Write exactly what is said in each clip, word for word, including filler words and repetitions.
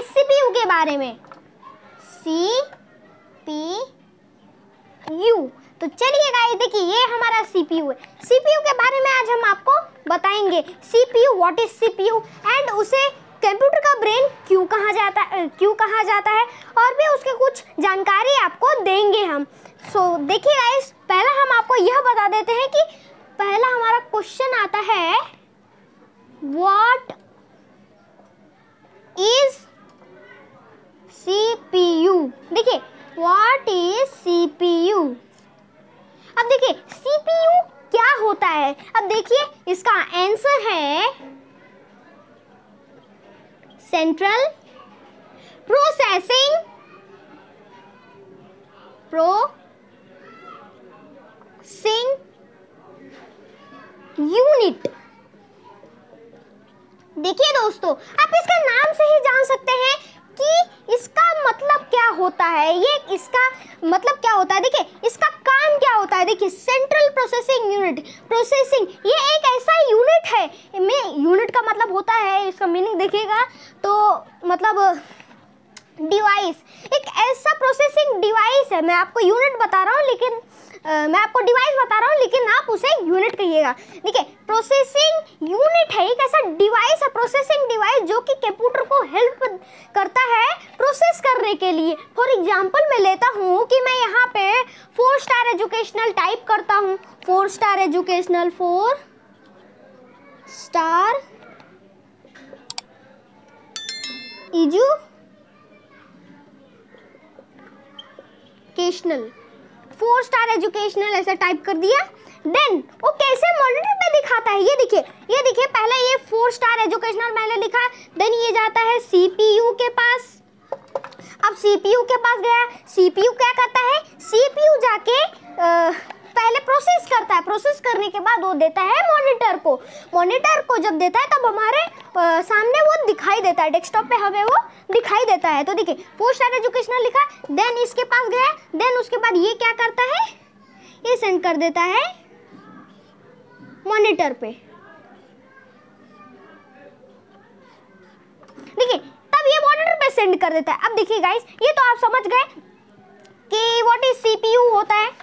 Guys CPU के बारे में, सी पी यू। तो चलिए गाइस देखिए ये हमारा सीपीयू है। सीपीयू के बारे में आज हम आपको बताएंगे। CPU, what is CPU and उसे कंप्यूटर का ब्रेन क्यों कहा जाता है क्यों कहा जाता है और भी उसके कुछ जानकारी आपको देंगे हम। सो so, देखिए गाइस, पहला हम आपको यह बता देते हैं कि पहला हमारा क्वेश्चन आता है, व्हाट इज सीपीयू। देखिए व्हाट इज सीपीयू। अब देखिए सीपीयू क्या होता है। अब देखिए इसका आंसर है सेंट्रल प्रोसेसिंग प्रोसेसिंग यूनिट। देखिए दोस्तों, आप इसका नाम से ही जान सकते हैं कि इसका मतलब क्या होता है। ये इसका मतलब क्या होता है, देखिए इसका काम क्या होता है। देखिए सेंट्रल प्रोसेसिंग यूनिट, प्रोसेसिंग ये एक ऐसा यूनिट है। में यूनिट का मतलब होता है, इसका मीनिंग देखिएगा तो मतलब डिवाइस, एक ऐसा प्रोसेसिंग डिवाइस है। मैं आपको यूनिट बता रहा हूँ लेकिन आ, मैं आपको डिवाइस बता रहा हूँ लेकिन आप उसे यूनिट कहिएगा। देखिए प्रोसेसिंग यूनिट है, एक ऐसा डिवाइस है, प्रोसेसिंग डिवाइस जो कि कंप्यूटर को हेल्प करता है प्रोसेस करने के लिए। फॉर एग्जांपल मैं लेता हूँ कि मैं यहाँ पे फोर स्टार एजुकेशनल टाइप करता हूँ, four star educational, four star educational, four star educational ऐसे टाइप कर दिया। देन वो कैसे मॉनिटर पे दिखाता है, ये देखिए ये देखिए पहले ये फोर स्टार एजुकेशनल मैंने लिखा, देन ये जाता है सीपीयू के पास। अब सीपीयू के पास गया, सीपीयू क्या करता है, सीपीयू जाके आ, पहले प्रोसेस करता है, प्रोसेस करने के बाद वो देता है मॉनिटर को। मॉनिटर को जब देता है तब हमारे आ, सामने वो दिखाई देता है, डेस्कटॉप पे हमें वो दिखाई देता है। तो देखिए फोर स्टार एजुकेशनल लिखा, देन इसके पास गया, देन उसके बाद ये क्या करता है, ये सेंड कर देता है मॉनिटर पे। देखिए तब ये मॉनिटर पे सेंड कर देता है। अब देखिए गाइस, ये तो आप समझ गए कि व्हाट इज सीपीयू होता है।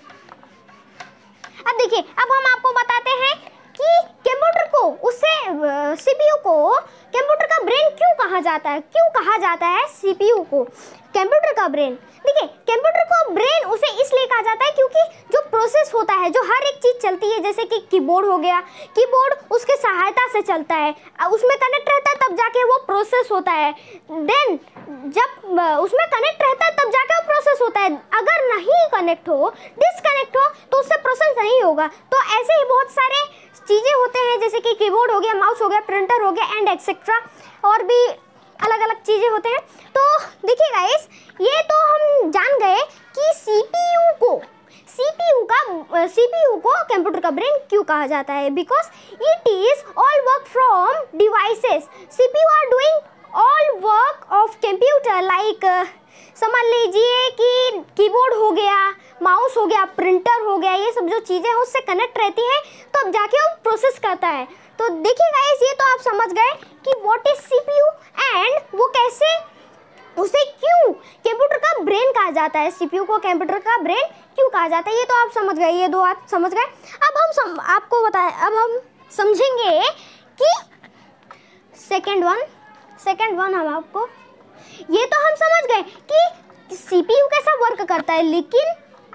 अब देखिए अब हम आपको बताते हैं कि कंप्यूटर को, उससे सीपीयू को कंप्यूटर का ब्रेन क्यों कहा जाता है, क्यों कहा जाता है सीपीयू को कंप्यूटर का ब्रेन। देखिए कंप्यूटर को ब्रेन उसे इसलिए कहा जाता है क्योंकि जो प्रोसेस होता है, जो हर एक चीज चलती है, जैसे कि कीबोर्ड हो गया, कीबोर्ड उसके सहायता से चलता है, उसमें कनेक्ट रहता है तब जाके वो प्रोसेस होता है। देन जब उसमें कनेक्ट रहता है तब जाके वो प्रोसेस होता है। अगर नहीं कनेक्ट हो, डिसकनेक्ट हो तो उससे प्रोसेस नहीं होगा। तो ऐसे ही बहुत सारे चीजें होते हैं, जैसे कि कीबोर्ड हो गया, माउस हो गया, प्रिंटर हो गया एंड एक्सेट्रा, और भी अलग अलग चीजें होते हैं। तो देखिए गाइस, ये तो हम जान गए कि सीपीयू को सीपीयू का सीपीयू को कंप्यूटर का ब्रेन क्यों कहा जाता है, because it is all work from devices. CPU are doing all work of computer, like समझ लीजिए कि कीबोर्ड हो गया, माउस हो गया, प्रिंटर हो गया, ये सब जो चीजें हैं उससे कनेक्ट रहती हैं तो अब जाके वो प्रोसेस करता है। तो देखिए गाइस, ये तो आप समझ गए कि व्हाट इज सीपीयू एंड वो कैसे, उसे क्यों कंप्यूटर का ब्रेन कहा जाता है, सीपीयू को कंप्यूटर का ब्रेन क्यों कहा जाता है, ये तो आप समझ गए, ये दो आप समझ गए। अब हम सम, आपको बताएं, अब हम समझेंगे कि सेकंड वन सेकंड वन हम आपको, ये तो हम समझ गए कि सीपीयू कैसा वर्क करता है, लेकिन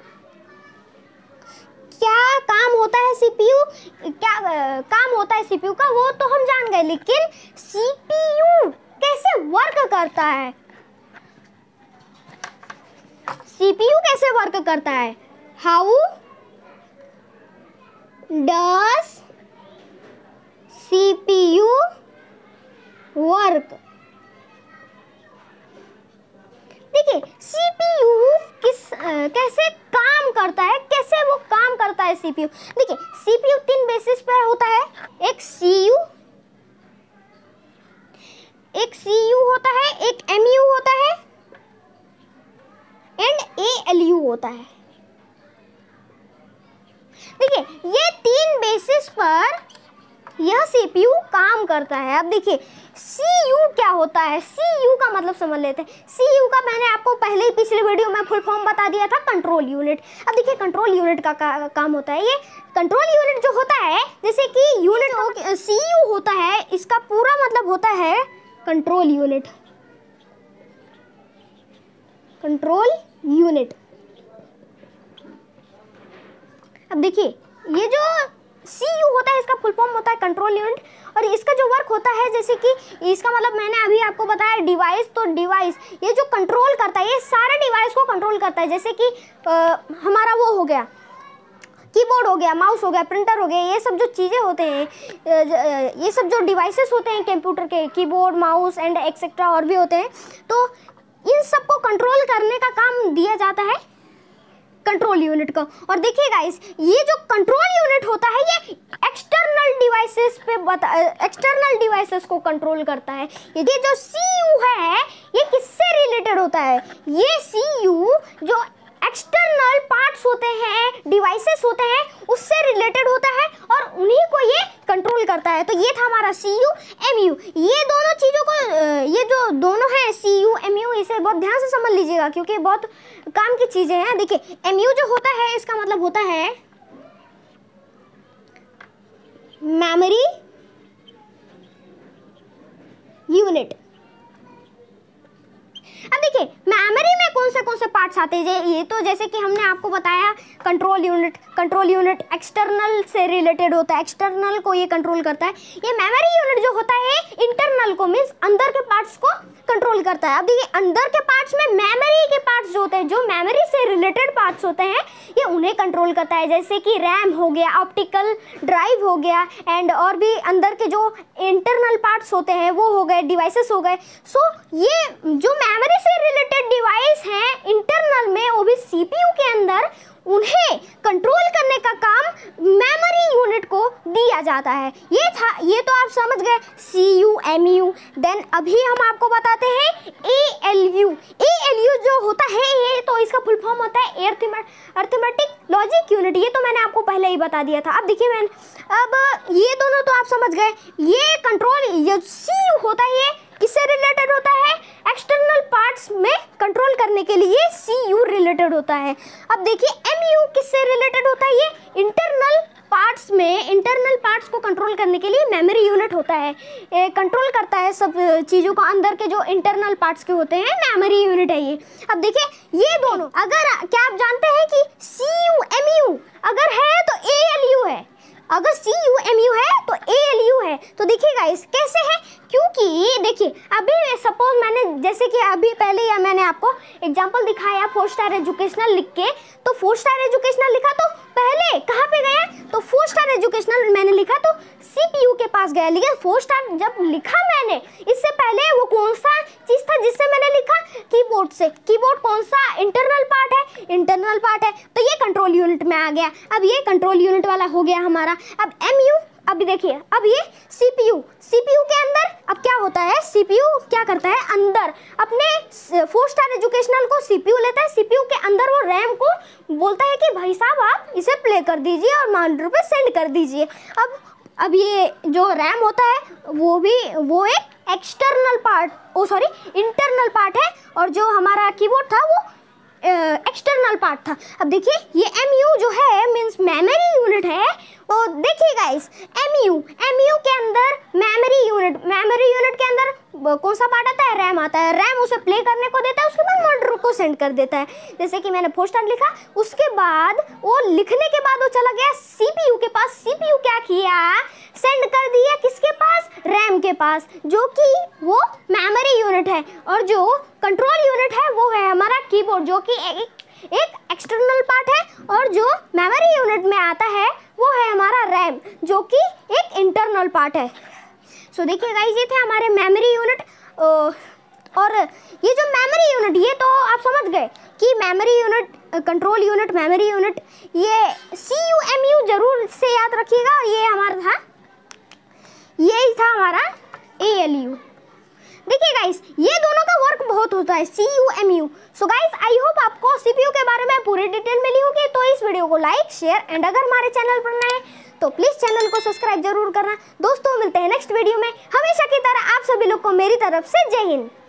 क्या काम होता है सीपीयू, क्या आ, काम होता है सीपीयू का, वो तो हम जान गए, लेकिन सीपीयू कैसे वर्क करता है, सीपीयू कैसे वर्क करता है, हाउ डज सीपीयू वर्क। देखिए सीपीयू किस आ, कैसे काम करता है, कैसे वो काम करता है सीपीयू। देखिए सीपीयू तीन बेसिस पर होता है, एक सीयू, एक सीयू होता है, एक एमयू होता है एंड एएलयू होता है। देखिए ये तीन बेसिस पर यह सीपीयू काम करता है। अब देखिए सी यू क्या होता है, सी यू का मतलब समझ लेते हैं। सी यू का मैंने आपको पहले ही पिछले वीडियो में फुल फॉर्म बता दिया था, कंट्रोल यूनिट। अब देखिए कंट्रोल यूनिट का, का काम होता है, ये कंट्रोल यूनिट जो होता है, जैसे कि यूनिट सी यू होता है, इसका पूरा मतलब होता है कंट्रोल यूनिट, कंट्रोल यूनिट। अब देखिए ये जो सी यू होता है, इसका फुल फॉर्म होता है कंट्रोल यूनिट, और इसका जो वर्क होता है, जैसे कि इसका मतलब मैंने अभी आपको बताया डिवाइस, तो डिवाइस ये जो कंट्रोल करता है, ये सारे डिवाइस को कंट्रोल करता है। जैसे कि आ, हमारा वो हो गया कीबोर्ड हो गया, माउस हो गया, प्रिंटर हो गया, ये सब जो चीज़ें होते हैं, ये सब जो डिवाइसेस होते हैं कंप्यूटर के, कीबोर्ड, माउस एंड एक्सेट्रा और भी होते हैं, तो इन सब को कंट्रोल करने का काम दिया जाता है कंट्रोल यूनिट को। और देखिए गाइस, ये जो कंट्रोल यूनिट होता है, ये एक्सटर्नल डिवाइसेस पे बता एक्सटर्नल डिवाइसेस को कंट्रोल करता है। ये जो सी यू है, ये किससे रिलेटेड होता है? ये सी यू जो एक्सटर्नल पार्ट्स होते हैं, डिवाइसेस होते हैं, उससे रिलेटेड होता है और उन्हीं को ये कंट्रोल करता है। तो ये था हमारा सी यू एम यू। ये दोनों चीज़ों को, ये जो दोनों हैं सी यू एम यू, इसे बहुत ध्यान से समझ लीजिएगा क्योंकि बहुत काम की चीज़ें हैं। देखिए एम यू जो होता है, इसका मतलब होता है मेमोरी यूनिट। अब देखिए मेमोरी में कौन से कौन से पार्ट्स आते हैं, ये तो जैसे कि हमने आपको बताया control unit, control unit external से रिलेटेड होता है, एक्सटर्नल को ये कंट्रोल करता है। ये मेमोरी यूनिट जो होता है इंटरनल को, मीन्स अंदर के पार्ट्स को कंट्रोल करता है। अब देखिए अंदर के पार्ट्स में मेमोरी के पार्ट्स जो होते हैं, जो मेमोरी से रिलेटेड पार्ट्स होते हैं, ये उन्हें कंट्रोल करता है। जैसे कि रैम हो गया, ऑप्टिकल ड्राइव हो गया, एंड और भी अंदर के जो इंटरनल पार्ट्स होते हैं वो हो गए, डिवाइसेस हो गए। सो ये जो मेमोरी से रिलेटेड डिवाइस हैं इंटरनल में, वो भी सीपीयू के अंदर, उन्हें कंट्रोल करने का काम मेमोरी यूनिट को दिया जाता है। ये था, ये तो आप समझ गए C U M U. Then अभी हम आपको बताते हैं A L U. A L U जो होता है, ये तो इसका फुल फॉर्म होता है अरिथमेटिक लॉजिक यूनिट। ये तो मैंने आपको पहले ही बता दिया था। अब देखिए मैंने, अब ये दोनों तो आप समझ गए। ये कंट्रोल, ये सी यू होता है, ये किससे रिलेटेड होता है? एक्सटर्नल पार्ट्स में कंट्रोल करने के लिए सी यू रिलेटेड होता है। अब देखिए एम यू किससे रिलेटेड होता है? ये इंटरनल पार्ट्स में, इंटरनल पार्ट्स को कंट्रोल करने के लिए मेमोरी यूनिट होता है, कंट्रोल करता है सब चीज़ों को। अंदर के जो इंटरनल पार्ट्स के होते हैं, मेमोरी यूनिट है ये। अब देखिए ये दोनों, अगर क्या आप जानते हैं कि सी यू एम यू अगर है तो ए एल यू है, अगर सी यू एम यू है तो ए एल यू है। तो देखिए गाइस कैसे है, क्योंकि देखिए अभी सपोज मैंने, जैसे कि अभी पहले या मैंने आपको एग्जांपल दिखाया फोर स्टार एजुकेशनल लिख के, तो फोर स्टार एजुकेशनल लिखा तो पहले कहाँ पे गया? तो फोर स्टार एजुकेशनल मैंने लिखा तो सीपीयू के पास गया। लेकिन फोर स्टार जब लिखा मैंने, इससे पहले वो कौन सा चीज़ था जिससे मैंने लिखा? कीबोर्ड से। कीबोर्ड कौन सा इंटरनल पार्ट है? इंटरनल पार्ट है, तो ये कंट्रोल यूनिट में आ गया। अब ये कंट्रोल यूनिट वाला हो गया हमारा। अब एम यू, अब देखिए अब ये सीपीयू, सीपीयू के अंदर अब क्या होता है? सीपीयू क्या करता है? अंदर अपने फोर स्टार एजुकेशनल को सीपीयू लेता है, सीपीयू के अंदर वो रैम को बोलता है कि भाई साहब आप इसे प्ले कर दीजिए और मॉनिटर पे सेंड कर दीजिए। अब अब ये जो रैम होता है वो भी, वो एक external part, oh sorry internal part है, और जो हमारा कीबोर्ड था वो एक्सटर्नल पार्ट था। अब देखिए ये एम यू जो है मीन्स मेमोरी यूनिट है। तो देखिए guys M U, M U के अंदर मेमोरी यूनिट, मेमोरी यूनिट के अंदर कौन सा पार्ट आता है? रैम आता है। रैम उसे प्ले करने को देता है, उसके बाद मॉनिटर को सेंड कर देता है। जैसे कि मैंने फोर स्टार लिखा, उसके बाद वो लिखने के बाद वो चला गया सीपीयू के पास। सीपीयू क्या किया? सेंड कर दिया किसके पास? रैम के पास, जो कि वो मेमोरी यूनिट है। और जो कंट्रोल यूनिट है वो है हमारा कीबोर्ड, जो कि एक एक एक्सटर्नल पार्ट है, और जो मेमोरी यूनिट में आता है वो है हमारा रैम, जो कि एक इंटरनल पार्ट है। सो so, देखिए गाइस ये थे हमारे मेमोरी यूनिट। और ये जो मेमोरी यूनिट, ये तो आप समझ गए कि memory unit, control unit, memory unit, ये सी यू एम यू जरूर से याद रखिएगा। और ये हमारा था, यही था हमारा ए एल यू। देखिए गाइस ये दोनों का वर्क बहुत होता है, C U M U. So guys I hope आपको सीपीयू के बारे में पूरी डिटेल मिली होगी। तो इस वीडियो को लाइक, शेयर एंड अगर हमारे चैनल पर नए तो प्लीज़ चैनल को सब्सक्राइब जरूर करना। दोस्तों मिलते हैं नेक्स्ट वीडियो में। हमेशा की तरह आप सभी लोग को मेरी तरफ से जय हिंद।